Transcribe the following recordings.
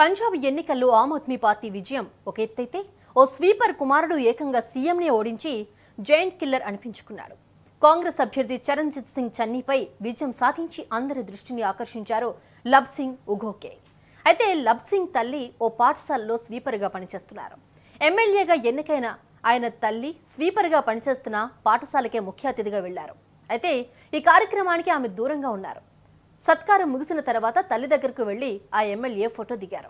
పంజాబ్ ఎన్నికల్లో ఆమ్ ఆద్మీ పార్టీ విజయం ఒక ఎత్తైతే ఓ స్వీపర్ కుమారుడు ఏకంగా సీఎంని ఓడించి జైంట్ కిల్లర్ అనిపించుకున్నాడు. కాంగ్రెస్ అభ్యర్థి చరణ్జిత్ సింగ్ చన్నీపై విజయం సాధించి అందరి దృష్టిని ఆకర్షించారు లబ్ సింగ్ ఉగోకే. అయితే లబ్ సింగ్ తల్లి ఓ పాఠశాలలో స్వీపర్గా పనిచేస్తున్నారు. ఎమ్మెల్యేగా ఎన్నికైన ఆయన తల్లి స్వీపర్గా పనిచేస్తున్న పాఠశాలకే ముఖ్య అతిథిగా వెళ్లారు. అయితే ఈ కార్యక్రమానికి ఆమె దూరంగా ఉన్నారు. సత్కారం ముగిసిన తర్వాత తల్లి దగ్గరకు వెళ్లి ఆ ఎమ్మెల్యే ఫోటో దిగారు.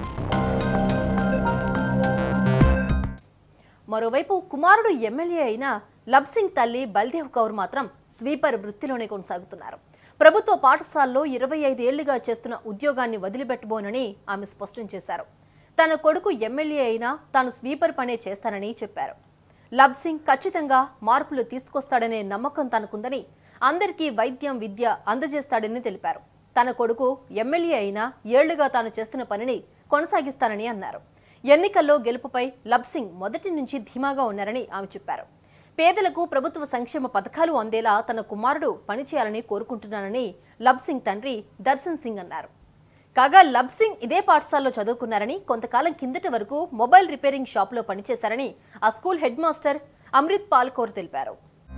మరోవైపు కుమారుడు ఎమ్మెల్యే అయిన లబ్ సింగ్ తల్లి బల్దేవ్ కౌర్ మాత్రం స్వీపర్ వృత్తిలోనే కొనసాగుతున్నారు. ప్రభుత్వ పాఠశాలలో 25 ఏళ్లుగా చేస్తున్న ఉద్యోగాన్ని వదిలిపెట్టబోనని ఆమె స్పష్టం చేశారు. తన కొడుకు ఎమ్మెల్యే అయినా తాను స్వీపర్ పనే చేస్తానని చెప్పారు. లబ్ సింగ్ ఖచ్చితంగా మార్పులు తీసుకొస్తాడనే నమ్మకం తనకుందని, అందరికీ వైద్యం విద్య అందజేస్తాడని తెలిపారు. తన కొడుకు ఎమ్మెల్యే అయినా ఏళ్లుగా తాను చేస్తున్న పనిని కొనసాగిస్తానని అన్నారు. ఎన్నికల్లో గెలుపుపై లబ్ సింగ్ మొదటి నుంచి ధీమాగా ఉన్నారని ఆమె చెప్పారు. పేదలకు ప్రభుత్వ సంక్షేమ పథకాలు అందేలా తన కుమారుడు పనిచేయాలని కోరుకుంటున్నానని లబ్ సింగ్ తండ్రి దర్శన్ సింగ్ అన్నారు. కాగా లబ్ సింగ్ ఇదే పాఠశాలలో చదువుకున్నారని, కొంతకాలం కిందటి వరకు మొబైల్ రిపేరింగ్ షాపులో పనిచేశారని ఆ school head master Amrit Pal Kaur తెలిపారు.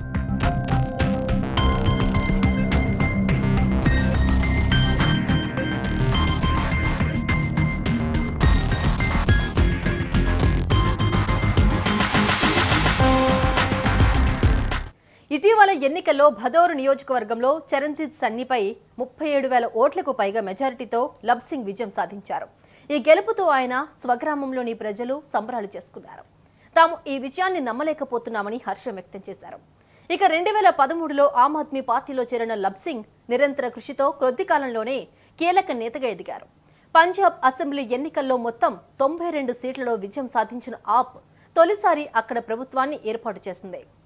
ఇటీవల ఎన్నికల్లో భదౌర్ నియోజకవర్గంలో చరణ్జిత్ సన్నీపై 37,000 ఓట్లకు పైగా మెజారిటీతో లబ్ సింగ్ విజయం సాధించారు. ఈ గెలుపుతో ఆయన స్వగ్రామంలోని ప్రజలు సంబరాలు చేసుకున్నారు. తాము ఈ విజయాన్ని నమ్మలేకపోతున్నామని హర్షం వ్యక్తం చేశారు. ఇక 2013లో ఆమ్ ఆద్మీ పార్టీలో చేరిన లబ్ సింగ్ నిరంతర కృషితో కొద్ది కాలంలోనే కీలక నేతగా ఎదిగారు. పంజాబ్ అసెంబ్లీ ఎన్నికల్లో మొత్తం 92 సీట్లలో విజయం సాధించిన ఆప్ తొలిసారి అక్కడ ప్రభుత్వాన్ని ఏర్పాటు చేసింది.